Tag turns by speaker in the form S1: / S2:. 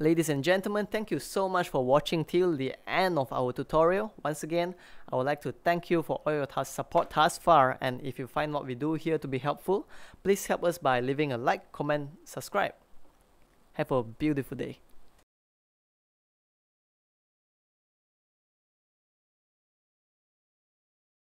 S1: Ladies and gentlemen, thank you so much for watching till the end of our tutorial. Once again, I would like to thank you for all your support thus far, and if you find what we do here to be helpful, please help us by leaving a like, comment, subscribe. Have a beautiful day.